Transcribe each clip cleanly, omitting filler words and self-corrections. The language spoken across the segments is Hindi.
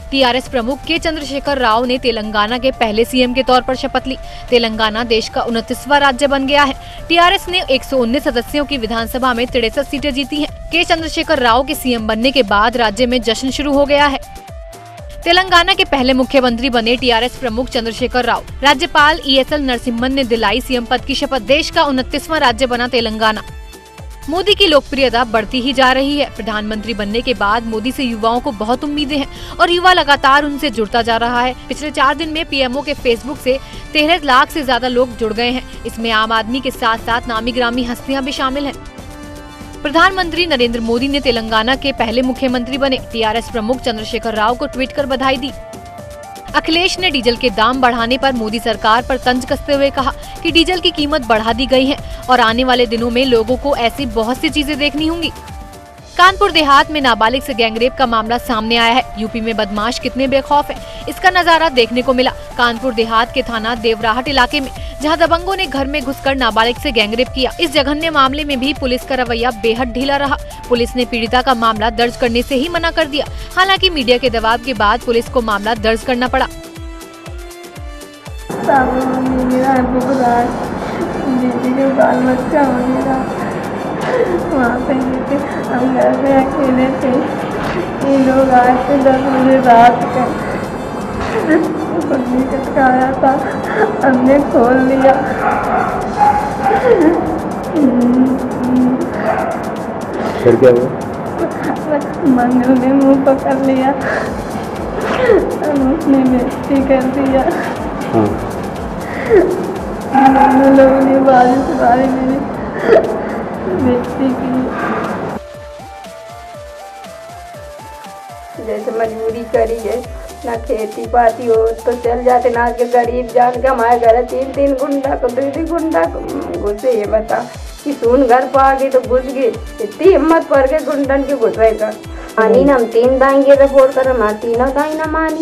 टीआरएस प्रमुख के चंद्रशेखर राव ने तेलंगाना के पहले सीएम के तौर पर शपथ ली। तेलंगाना देश का 29वां राज्य बन गया है। टीआरएस ने 119 सदस्यों की विधानसभा में 63 सीटें जीती हैं। के चंद्रशेखर राव के सीएम बनने के बाद राज्य में जश्न शुरू हो गया है। तेलंगाना के पहले मुख्यमंत्री बने टीआरएस प्रमुख चंद्रशेखर राव। राज्यपाल ईएसएल नरसिम्हन ने दिलाई सीएम पद की शपथ। देश का 29वां राज्य बना तेलंगाना। मोदी की लोकप्रियता बढ़ती ही जा रही है। प्रधानमंत्री बनने के बाद मोदी से युवाओं को बहुत उम्मीदें हैं और युवा लगातार उनसे जुड़ता जा रहा है। पिछले 4 दिन में पीएमओ के फेसबुक से 13 लाख से ज्यादा लोग जुड़ गए हैं। इसमें आम आदमी के साथ साथ नामी ग्रामी हस्तियां भी शामिल हैं। प्रधानमंत्री नरेंद्र मोदी ने तेलंगाना के पहले मुख्यमंत्री बने। टीआरएस प्रमुख चंद्रशेखर राव को ट्वीट कर बधाई दी। अखिलेश ने डीजल के दाम बढ़ाने पर मोदी सरकार पर तंज कसते हुए कहा कि डीजल की कीमत बढ़ा दी गई है और आने वाले दिनों में लोगों को ऐसी बहुत सी चीजें देखनी होंगी। कानपुर देहात में नाबालिग से गैंगरेप का मामला सामने आया है। यूपी में बदमाश कितने बेखौफ हैं, इसका नजारा देखने को मिला। कानपुर देहात के थाना देवराहट इलाके में, जहां दबंगों ने घर में घुसकर नाबालिग से गैंगरेप किया। इस जघन्य मामले में भी पुलिस का रवैया बेहद ढीला रहा। पुलिस ने पीड़िता का मामला दर्ज करने से ही मना कर दिया। हालांकि मीडिया के दबाव के बाद पुलिस को मामला दर्ज करना पड़ा। वहाँ पे हम घर में अकेले थे। ये लोग आए थे 10 बजे रात को, कुछ चटकाया था, हमने खोल लिया। फिर क्या हुआ? मंगल ने मुँह पकड़ लिया और उसने बेइज्जती कर दिया। दोनों लोगों ने बारिश के बारे में बेइज्जती की। जैसे मजबूरी करी है, ना खेती पाती हो तो चल जाते, ना के गरीब जान के हमारे घर 3 गुंडा को 2 गुंडा घुसे। ये बता कि सुन घर पा गई तो घुस गए। इतनी हिम्मत पड़ के गुंडन के घुसेगा। मानी ना, हम 3 दाएंगे रिपोर्ट कर, हमारे तीनों का ही ना मानी।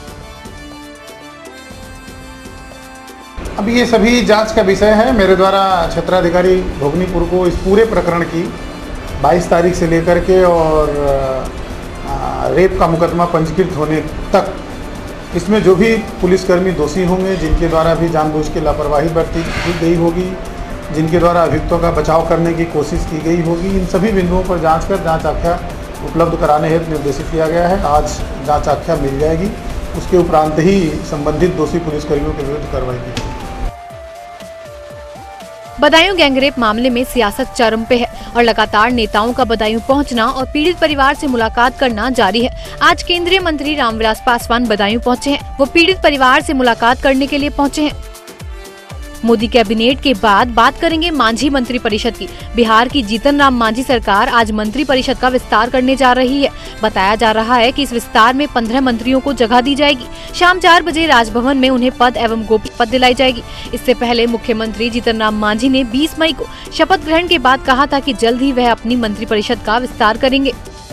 अब ये सभी जांच का विषय है। मेरे द्वारा क्षेत्राधिकारी भोगनीपुर को इस पूरे प्रकरण की 22 तारीख से लेकर के और रेप का मुकदमा पंजीकृत होने तक इसमें जो भी पुलिसकर्मी दोषी होंगे, जिनके द्वारा भी जानबूझ के लापरवाही बरती गई होगी, जिनके द्वारा अभियुक्तों का बचाव करने की कोशिश की गई होगी, इन सभी बिंदुओं पर जांच कर जांच आख्या उपलब्ध कराने हेतु निर्देशित किया गया है। आज जांच आख्या मिल जाएगी, उसके उपरांत ही संबंधित दोषी पुलिसकर्मियों के विरुद्ध कार्रवाई की जाएगी। बदायूं गैंगरेप मामले में सियासत चरम पे है और लगातार नेताओं का बदायूं पहुंचना और पीड़ित परिवार से मुलाकात करना जारी है। आज केंद्रीय मंत्री रामविलास पासवान बदायूं पहुंचे हैं। वो पीड़ित परिवार से मुलाकात करने के लिए पहुंचे हैं। मोदी कैबिनेट के बाद बात करेंगे मांझी मंत्री परिषद की। बिहार की जीतन राम मांझी सरकार आज मंत्री परिषद का विस्तार करने जा रही है। बताया जा रहा है कि इस विस्तार में 15 मंत्रियों को जगह दी जाएगी। शाम 4 बजे राजभवन में उन्हें पद एवं गोपनीय शपथ दिलाई जाएगी। इससे पहले मुख्यमंत्री जीतन राम मांझी ने 20 मई को शपथ ग्रहण के बाद कहा था कि जल्द ही वह अपनी मंत्री परिषद का विस्तार करेंगे।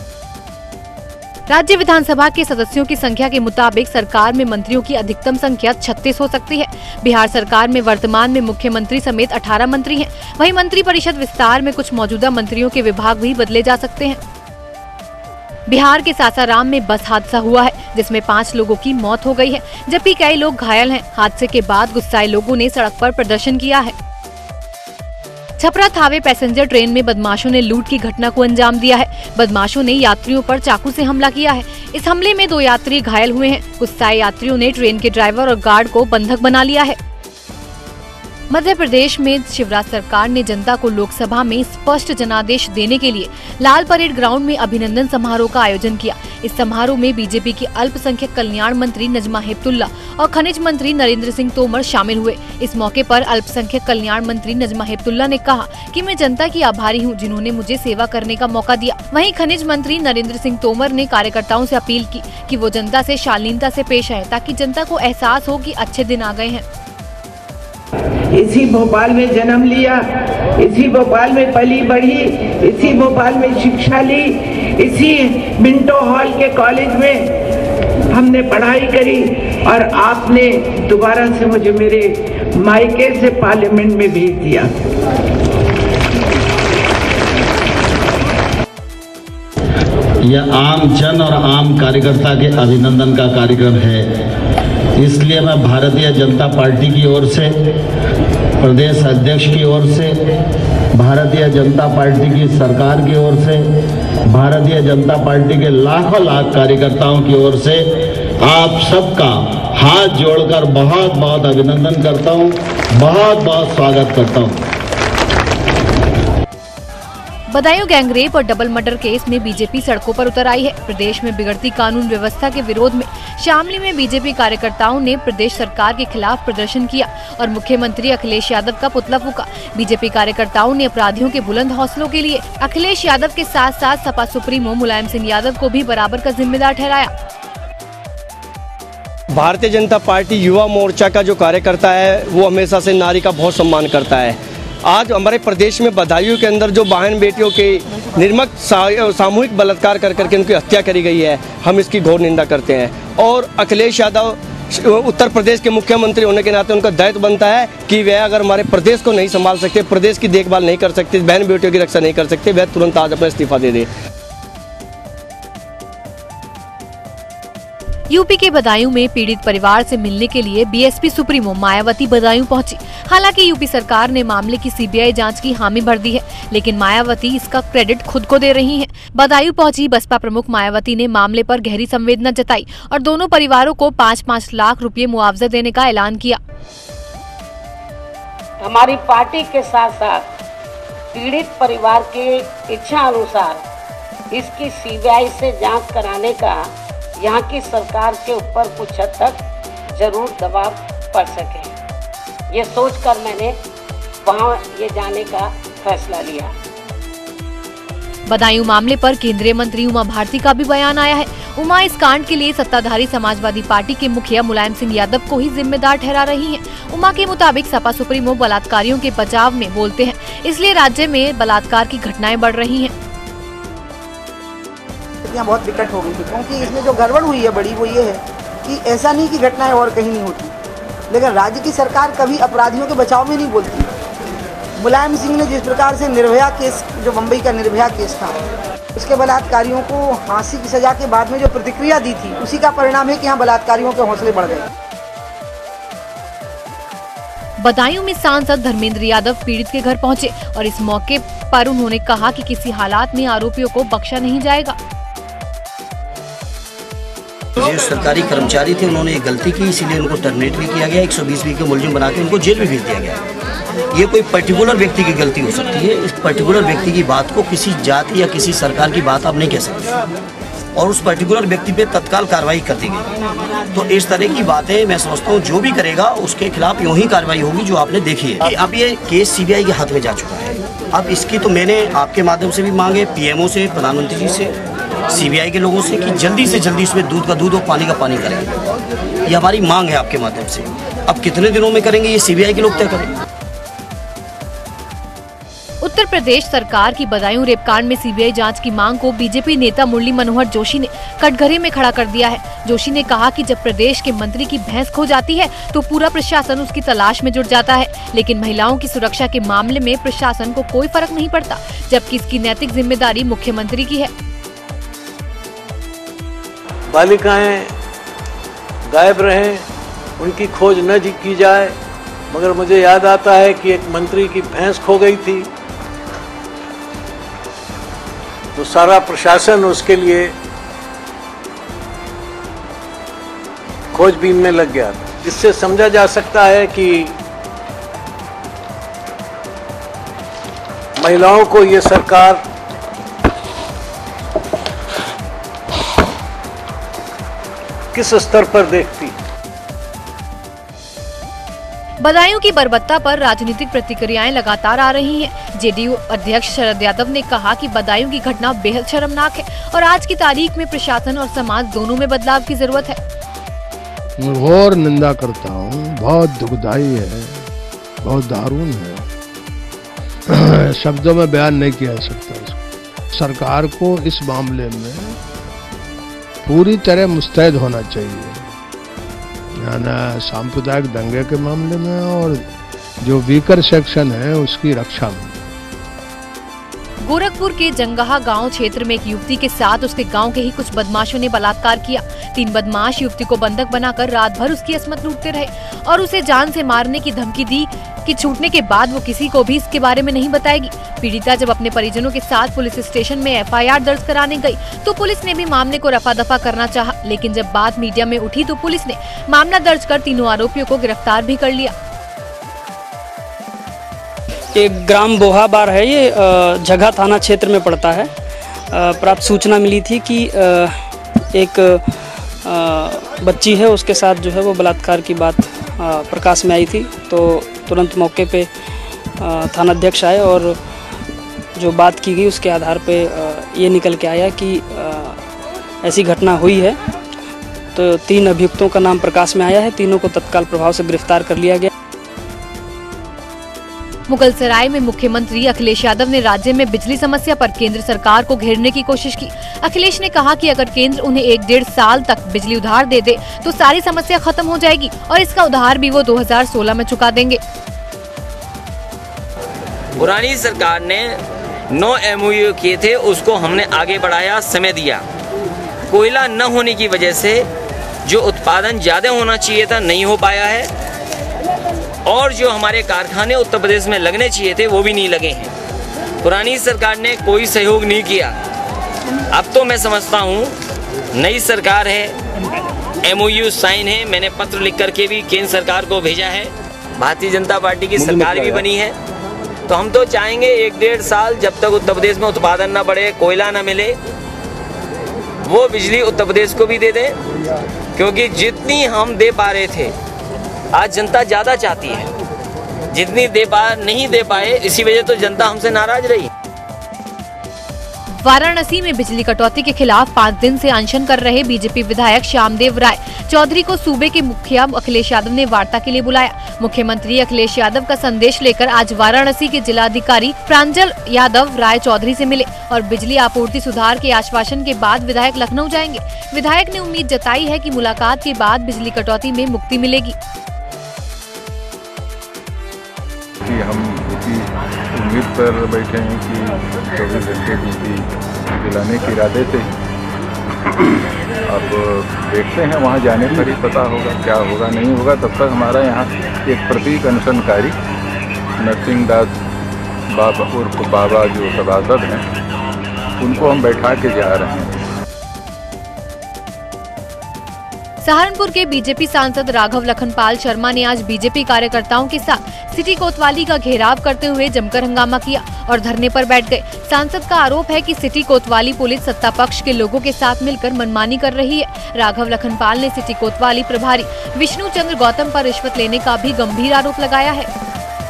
राज्य विधानसभा के सदस्यों की संख्या के मुताबिक सरकार में मंत्रियों की अधिकतम संख्या 36 हो सकती है। बिहार सरकार में वर्तमान में मुख्यमंत्री समेत 18 मंत्री हैं। वहीं मंत्री परिषद विस्तार में कुछ मौजूदा मंत्रियों के विभाग भी बदले जा सकते हैं। बिहार के सासाराम में बस हादसा हुआ है, जिसमें 5 लोगों की मौत हो गई है, जबकि कई लोग घायल हैं। हादसे के बाद गुस्साए लोगों ने सड़क पर प्रदर्शन किया है। छपरा थावे पैसेंजर ट्रेन में बदमाशों ने लूट की घटना को अंजाम दिया है। बदमाशों ने यात्रियों पर चाकू से हमला किया है। इस हमले में 2 यात्री घायल हुए हैं। गुस्साए यात्रियों ने ट्रेन के ड्राइवर और गार्ड को बंधक बना लिया है। मध्य प्रदेश में शिवराज सरकार ने जनता को लोकसभा में स्पष्ट जनादेश देने के लिए लाल परेड ग्राउंड में अभिनंदन समारोह का आयोजन किया। इस समारोह में बीजेपी की अल्पसंख्यक कल्याण मंत्री नजमा हेपतुल्ला और खनिज मंत्री नरेंद्र सिंह तोमर शामिल हुए। इस मौके पर अल्पसंख्यक कल्याण मंत्री नजमा हेपतुल्ला ने कहा कि मैं जनता की आभारी हूं, जिन्होंने मुझे सेवा करने का मौका दिया। वहीं खनिज मंत्री नरेंद्र सिंह तोमर ने कार्यकर्ताओं से अपील की कि वो जनता से शालीनता से पेश आए, ताकि जनता को एहसास हो कि अच्छे दिन आ गए हैं। इसी भोपाल में जन्म लिया, इसी भोपाल में पली बढ़ी, इसी भोपाल में शिक्षा ली, इसी मिंटो हॉल के कॉलेज में हमने पढ़ाई करी और आपने दोबारा से मुझे मेरे मायके से पार्लियामेंट में भेज दिया। यह आम जन और आम कार्यकर्ता के अभिनंदन का कार्यक्रम है। इसलिए मैं भारतीय जनता पार्टी की ओर से, प्रदेश अध्यक्ष की ओर से, भारतीय जनता पार्टी की सरकार की ओर से, भारतीय जनता पार्टी के लाखों लाख कार्यकर्ताओं की ओर से आप सबका हाथ जोड़कर बहुत बहुत अभिनंदन करता हूं, बहुत बहुत स्वागत करता हूं। बदायूं गैंगरेप और डबल मर्डर केस में बीजेपी सड़कों पर उतर आई है। प्रदेश में बिगड़ती कानून व्यवस्था के विरोध में शामली में बीजेपी कार्यकर्ताओं ने प्रदेश सरकार के खिलाफ प्रदर्शन किया और मुख्यमंत्री अखिलेश यादव का पुतला फूंका। बीजेपी कार्यकर्ताओं ने अपराधियों के बुलंद हौसलों के लिए अखिलेश यादव के साथ साथ सपा सुप्रीमो मुलायम सिंह यादव को भी बराबर का जिम्मेदार ठहराया। भारतीय जनता पार्टी युवा मोर्चा का जो कार्यकर्ता है वो हमेशा से नारी का बहुत सम्मान करता है। आज हमारे प्रदेश में बदायूं के अंदर जो बहन बेटियों के निर्मक सामूहिक बलात्कार कर करके उनकी हत्या करी गई है, हम इसकी घोर निंदा करते हैं। और अखिलेश यादव उत्तर प्रदेश के मुख्यमंत्री होने के नाते उनका दायित्व बनता है कि वह अगर हमारे प्रदेश को नहीं संभाल सकते, प्रदेश की देखभाल नहीं कर सकते, बहन बेटियों की रक्षा नहीं कर सकते, वह तुरंत आज अपना इस्तीफा दे दे। यूपी के बदायूं में पीड़ित परिवार से मिलने के लिए बीएसपी सुप्रीमो मायावती बदायूं पहुंची। हालांकि यूपी सरकार ने मामले की सीबीआई जांच की हामी भर दी है, लेकिन मायावती इसका क्रेडिट खुद को दे रही हैं। बदायूं पहुंची बसपा प्रमुख मायावती ने मामले पर गहरी संवेदना जताई और दोनों परिवारों को 5-5 लाख रुपए मुआवजा देने का ऐलान किया। हमारी पार्टी के साथ साथ पीड़ित परिवार की इच्छा अनुसार इसकी सीबीआई से जांच कराने का यहाँ की सरकार के ऊपर कुछ हद तक जरूर दबाव पड़ सके, ये सोचकर मैंने वहाँ ये जाने का फैसला लिया। बदायूं मामले पर केंद्रीय मंत्री उमा भारती का भी बयान आया है। उमा इस कांड के लिए सत्ताधारी समाजवादी पार्टी के मुखिया मुलायम सिंह यादव को ही जिम्मेदार ठहरा रही हैं। उमा के मुताबिक सपा सुप्रीमो बलात्कारियों के बचाव में बोलते हैं, इसलिए राज्य में बलात्कार की घटनाएं बढ़ रही हैं। यहाँ बहुत विकट हो गई थी, क्योंकि इसमें जो गड़बड़ हुई है बड़ी वो ये है कि ऐसा नहीं कि घटनाएं और कहीं नहीं होती, लेकिन राज्य की सरकार कभी अपराधियों के बचाव में नहीं बोलती। मुलायम सिंह ने जिस प्रकार से निर्भया केस, जो मुंबई का निर्भया केस था, उसके बलात्कारियों को फांसी की सजा के बाद में जो प्रतिक्रिया दी थी, उसी का परिणाम है कि यहाँ बलात्कारियों के हौसले बढ़ गए। बदायूं में सांसद धर्मेंद्र यादव पीड़ित के घर पहुंचे और इस मौके पर उन्होंने कहा कि किसी हालात में आरोपियों को बख्शा नहीं जाएगा। जो सरकारी कर्मचारी थे उन्होंने एक गलती की, इसीलिए उनको टर्मिनेट भी किया गया, 120 के मुलजिम बना के उनको जेल भी भेज दिया गया। ये कोई पर्टिकुलर व्यक्ति की गलती हो सकती है, इस पर्टिकुलर व्यक्ति की बात को किसी जाति या किसी सरकार की बात आप नहीं कह सकते, और उस पर्टिकुलर व्यक्ति पे तत्काल कार्रवाई कर दी गई। तो इस तरह की बातें मैं समझता हूँ जो भी करेगा उसके खिलाफ यूँ ही कार्रवाई होगी जो आपने देखी है। अब ये केस सीबीआई के हाथ में जा चुका है। अब इसकी तो मैंने आपके माध्यम से भी मांगे, पीएमओ से, प्रधानमंत्री जी से, सीबीआई के लोगों से, कि जल्दी से जल्दी इसमें दूध का दूध और पानी का पानी करें। ये हमारी मांग है आपके माध्यम से। अब कितने दिनों में करेंगे ये सीबीआई के लोग तय करें। उत्तर प्रदेश सरकार की बदायूं रेपकांड में सीबीआई जांच की मांग को बीजेपी नेता मुरली मनोहर जोशी ने कटघरे में खड़ा कर दिया है। जोशी ने कहा कि जब प्रदेश के मंत्री की भैंस खो जाती है तो पूरा प्रशासन उसकी तलाश में जुट जाता है, लेकिन महिलाओं की सुरक्षा के मामले में प्रशासन को कोई फर्क नहीं पड़ता, जबकि इसकी नैतिक जिम्मेदारी मुख्यमंत्री की है। बालिकाएं गायब रहें, उनकी खोज न की जाए, मगर मुझे याद आता है कि एक मंत्री की भैंस खो गई थी तो सारा प्रशासन उसके लिए खोजबीन में लग गया। इससे समझा जा सकता है कि महिलाओं को ये सरकार किस स्तर पर देखती। बदायूं की बर्बरता पर राजनीतिक प्रतिक्रियाएं लगातार आ रही हैं। जेडीयू अध्यक्ष शरद यादव ने कहा कि बदायूं की घटना बेहद शर्मनाक है और आज की तारीख में प्रशासन और समाज दोनों में बदलाव की जरूरत है। घोर निंदा करता हूँ, बहुत दुखदाई है, बहुत दारुण है, शब्दों में बयान नहीं किया जा सकता इसको। सरकार को इस मामले में पूरी तरह मुस्तैद होना चाहिए, यानी सांप्रदायिक दंगे के मामले में और जो वीकर सेक्शन है उसकी रक्षा में। गोरखपुर के जंगहा गांव क्षेत्र में एक युवती के साथ उसके गांव के ही कुछ बदमाशों ने बलात्कार किया। 3 बदमाश युवती को बंधक बनाकर रात भर उसकी असमत लूटते रहे और उसे जान से मारने की धमकी दी कि छूटने के बाद वो किसी को भी इसके बारे में नहीं बताएगी। पीड़िता जब अपने परिजनों के साथ पुलिस स्टेशन में FIR दर्ज कराने गई तो पुलिस ने भी मामले को रफा दफा करना चाहा, लेकिन जब बात मीडिया में उठी तो पुलिस ने मामला दर्ज कर तीनों आरोपियों को गिरफ्तार भी कर लिया। एक ग्राम बोहाबार है, ये जगह थाना क्षेत्र में पड़ता है। प्राप्त सूचना मिली थी कि एक बच्ची है, उसके साथ जो है वो बलात्कार की बात प्रकाश में आई थी। तो तुरंत मौके पे थानाध्यक्ष आए और जो बात की गई उसके आधार पे ये निकल के आया कि ऐसी घटना हुई है। तो 3 अभियुक्तों का नाम प्रकाश में आया है, तीनों को तत्काल प्रभाव से गिरफ्तार कर लिया गया। मुगलसराय में मुख्यमंत्री अखिलेश यादव ने राज्य में बिजली समस्या पर केंद्र सरकार को घेरने की कोशिश की। अखिलेश ने कहा कि अगर केंद्र उन्हें 1-1.5 साल तक बिजली उधार दे दे तो सारी समस्या खत्म हो जाएगी और इसका उधार भी वो 2016 में चुका देंगे। पुरानी सरकार ने 9 MOU किए थे, उसको हमने आगे बढ़ाया, समय दिया। कोयला न होने की वजह से जो उत्पादन ज़्यादा होना चाहिए था नहीं हो पाया है और जो हमारे कारखाने उत्तर प्रदेश में लगने चाहिए थे वो भी नहीं लगे हैं। पुरानी सरकार ने कोई सहयोग नहीं किया। अब तो मैं समझता हूँ नई सरकार है, MOU साइन है, मैंने पत्र लिख करके भी केंद्र सरकार को भेजा है। भारतीय जनता पार्टी की सरकार भी बनी है तो हम तो चाहेंगे 1-1.5 साल जब तक उत्तर प्रदेश में उत्पादन न बढ़े, कोयला न मिले, वो बिजली उत्तर प्रदेश को भी दे दें, क्योंकि जितनी हम दे पा रहे थे आज जनता ज़्यादा चाहती है, जितनी नहीं दे पाए, इसी वजह तो जनता हमसे नाराज रही। वाराणसी में बिजली कटौती के खिलाफ 5 दिन से अनशन कर रहे बीजेपी विधायक श्यामदेव राय चौधरी को सूबे के मुखिया अखिलेश यादव ने वार्ता के लिए बुलाया। मुख्यमंत्री अखिलेश यादव का संदेश लेकर आज वाराणसी के जिलाधिकारी प्रांजल यादव राय चौधरी से मिले और बिजली आपूर्ति सुधार के आश्वासन के बाद विधायक लखनऊ जाएंगे। विधायक ने उम्मीद जताई है कि मुलाकात के बाद बिजली कटौती में मुक्ति मिलेगी। हम इसी उम्मीद पर बैठे हैं कि 24 घंटे बिजली दिलाने के इरादे से अब देखते हैं, वहाँ जाने पर ही पता होगा क्या होगा नहीं होगा। तब तक हमारा यहाँ एक प्रतीक अनशनकारी नरसिंह दास बाबा उर्फ बाबा जो सभासद हैं उनको हम बैठा के जा रहे हैं। सहारनपुर के बीजेपी सांसद राघव लखनपाल शर्मा ने आज बीजेपी कार्यकर्ताओं के साथ सिटी कोतवाली का घेराव करते हुए जमकर हंगामा किया और धरने पर बैठ गए। सांसद का आरोप है कि सिटी कोतवाली पुलिस सत्ता पक्ष के लोगों के साथ मिलकर मनमानी कर रही है। राघव लखनपाल ने सिटी कोतवाली प्रभारी विष्णु चंद्र गौतम पर रिश्वत लेने का भी गंभीर आरोप लगाया है।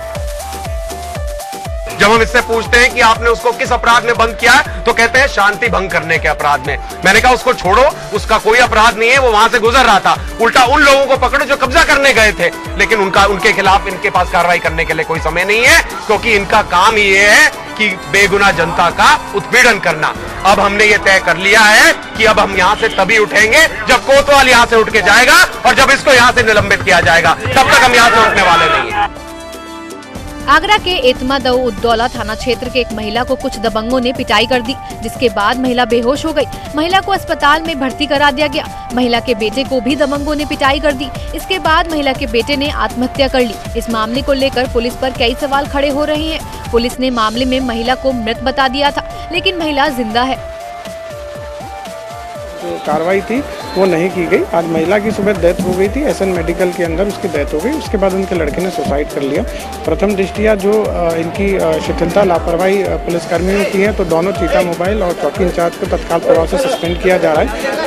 जब हम इससे पूछते हैं कि आपने उसको किस अपराध में बंद किया है तो कहते हैं शांति भंग करने के अपराध में। मैंने कहा उसको छोड़ो, उसका कोई अपराध नहीं है, वो वहां से गुजर रहा था। उल्टा उन लोगों को पकड़ो जो कब्जा करने गए थे, लेकिन उनके खिलाफ इनके पास कार्रवाई करने के लिए कोई समय नहीं है, क्योंकि इनका काम ये है कि बेगुनाह जनता का उत्पीड़न करना। अब हमने ये तय कर लिया है कि अब हम यहाँ से तभी उठेंगे जब कोतवाल यहाँ से उठ के जाएगा और जब इसको यहाँ से निलंबित किया जाएगा, तब तक हम यहाँ से उठने वाले नहीं है। आगरा के एतमाद-उद-दौला थाना क्षेत्र के एक महिला को कुछ दबंगों ने पिटाई कर दी, जिसके बाद महिला बेहोश हो गई। महिला को अस्पताल में भर्ती करा दिया गया। महिला के बेटे को भी दबंगों ने पिटाई कर दी। इसके बाद महिला के बेटे ने आत्महत्या कर ली। इस मामले को लेकर पुलिस पर कई सवाल खड़े हो रहे हैं। पुलिस ने मामले में महिला को मृत बता दिया था, लेकिन महिला जिंदा है। जो कार्रवाई थी वो नहीं की गई। आज महिला की सुबह डेथ हो गई थी, SN मेडिकल के अंदर उसकी डेथ हो गई। उसके बाद उनके लड़के ने सुसाइड कर लिया। प्रथम दृष्टिया जो इनकी शिथिलता लापरवाही पुलिसकर्मियों की है, तो दोनों चीता मोबाइल और चौकी इंचार्ज को तत्काल प्रभाव से सस्पेंड किया जा रहा है।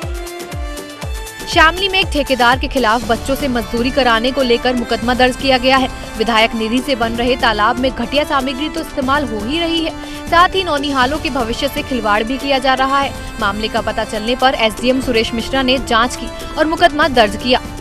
शामली में एक ठेकेदार के खिलाफ बच्चों से मजदूरी कराने को लेकर मुकदमा दर्ज किया गया है। विधायक निधि से बन रहे तालाब में घटिया सामग्री तो इस्तेमाल हो ही रही है, साथ ही नौनिहालों के भविष्य से खिलवाड़ भी किया जा रहा है। मामले का पता चलने पर SDM सुरेश मिश्रा ने जांच की और मुकदमा दर्ज किया।